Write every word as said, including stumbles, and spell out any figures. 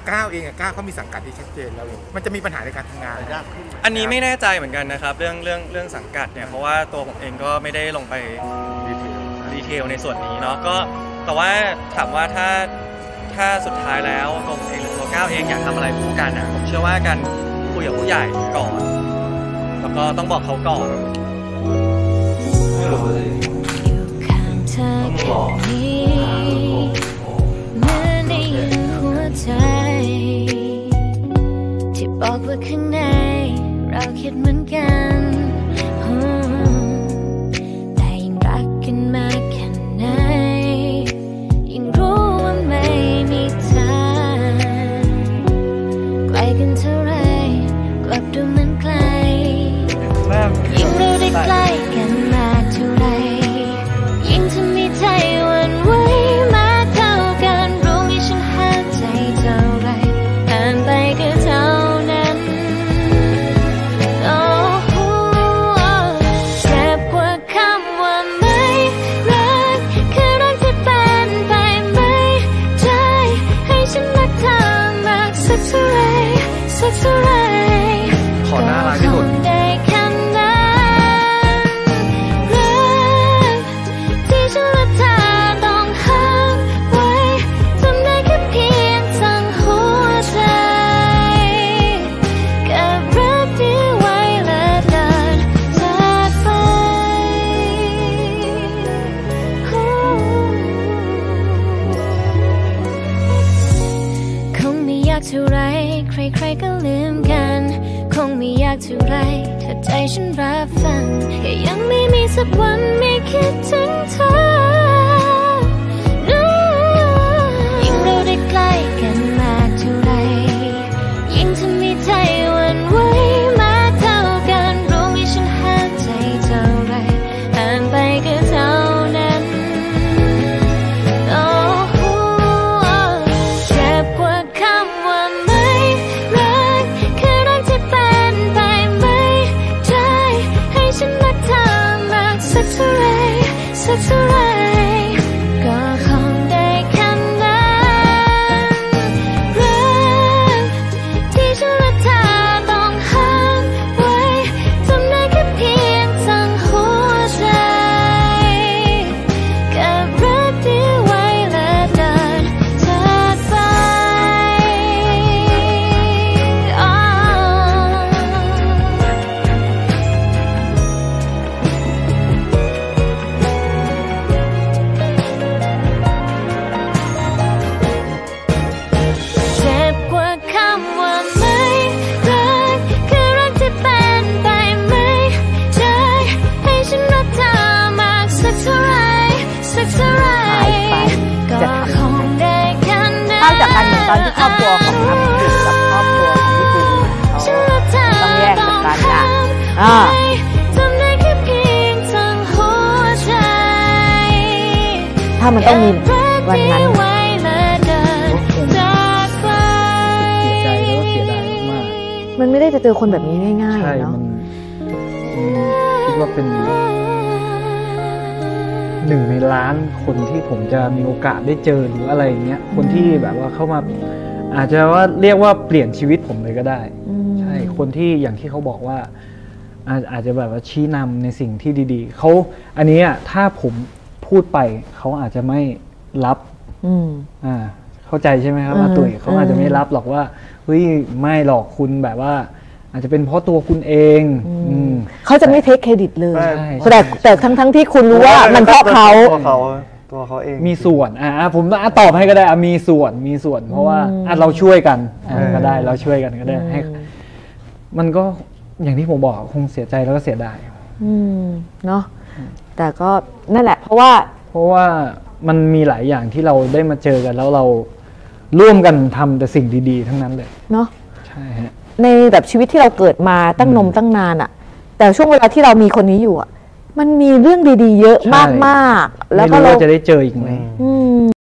ก้าวเองอะก้าวเขามีสังกัดที่ชัดเจนแล้วมันจะมีปัญหาในการทำงานยากขึ้นอันนี้ไม่แน่ใจเหมือนกันนะครับเรื่องเรื่องเรื่องสังกัดเนี่ยเพราะว่าตัวผมเองก็ไม่ได้ลงไปดีเทลในส่วนนี้เนาะก็แต่ว่าถามว่าถ้าถ้าสุดท้ายแล้วตัวผมเองหรือตัวก้าวเองอยากทำอะไรคู่กันนะผมเชื่อว่าการคุยกับผู้ใหญ่ก่อนแล้วก็ต้องบอกเขาก่อนที่บอกว่าข้างในเราคิดเหมือนกันแต่ยิ่งรักกันมากแค่ไหนยิ่งรู้ว่าไม่มีทางไกลกันเท่าไรกลับดูเหมือนไกลยิ่งเราได้ใกล้กันมากเท่าไรยิ่งทำให้ใจหวั่นไหวมากเท่ากันรู้ไหมฉันห่างใจเท่าไรห่างไปก็เท่านั้นโอ้โหเจ็บกว่าคำว่าไม่รักคือรักที่เป็นไปไม่ได้ให้ฉันรักเธอมากสักเท่าไรสักเท่าไรขอหน้ารักที่สุดเท่าไรใครๆก็ลืมกันคงไม่ยากเท่าไรถ้าใจฉันรับฟังแค่ยังไม่มีสักวันไม่คิดถึงเธอยิ่งเราได้ใกล้กันมากเท่าไรยิ่งทำให้ใจหวั่นไหวมากเท่ากันรู้ไหมฉันห่างใจเท่าไรห่างไปก็เท่านั้นโอ้โหเจ็บกว่าคำว่าไม่รักคือรักที่เป็นไปไม่ได้ให้ฉันรักเธอมากสักเท่าไรสักเท่าไรก็คงได้แค่นั้นรักที่ฉันและเธอต้องห้ามไว้ทำได้แค่เพียงสั่งหัวใจกับรักที่ไว้และเดินจากไปเจ็บกว่าคำว่าไม่รักคือรักที่เป็นไปไม่ได้ให้ฉันรักเธอมากสักเท่าไรสักเท่าไรก็คงได้แค่นั้นถ้าจากการเหมือนตอนที่ครอบครัวของอัพติดกับครอบครัวของพี่ปูเขาต้องแยกจากกันอ่ะอ่าถ้ามันต้องมีวันนั้นเสียใจแล้วก็เสียดายมากๆมันไม่ได้จะเจอคนแบบนี้ง่ายๆใช่เนาะมันคิดว่าเป็นหนึ่งในล้านคนที่ผมจะมีโอกาสได้เจอหรืออะไรอย่างเงี้ยคนที่แบบว่าเข้ามาอาจจะว่าเรียกว่าเปลี่ยนชีวิตผมเลยก็ได้ใช่คนที่อย่างที่เขาบอกว่าอาจอาจจะแบบว่าชี้นำในสิ่งที่ดีๆเขาอันนี้ถ้าผมพูดไปเขาอาจจะไม่รับอ่าเข้าใจใช่ไหมครับอาตุ๋ยเขาอาจจะไม่รับหรอกว่าเฮ้ยไม่หรอกคุณแบบว่าอาจจะเป็นเพราะตัวคุณเองเขาจะไม่เทคเครดิตเลยแต่แต่ทั้งทั้งที่คุณรู้ว่ามันเพราะเขาตัวเขาตัวเขาเองมีส่วนอ่าผมตอบให้ก็ได้มีส่วนมีส่วนเพราะว่าเราช่วยกันก็ได้เราช่วยกันก็ได้ให้มันก็อย่างที่ผมบอกคงเสียใจแล้วก็เสียดายเนาะแต่ก็นั่นแหละเพราะว่าเพราะว่ามันมีหลายอย่างที่เราได้มาเจอกันแล้วเราร่วมกันทำแต่สิ่งดีๆทั้งนั้นเลยเนาะใช่ฮะในแบบชีวิตที่เราเกิดมาตั้งนมตั้งนานอ่ะแต่ช่วงเวลาที่เรามีคนนี้อยู่อ่ะมันมีเรื่องดีๆเยอะมากๆแล้วก็เราจะได้เจออีกไหม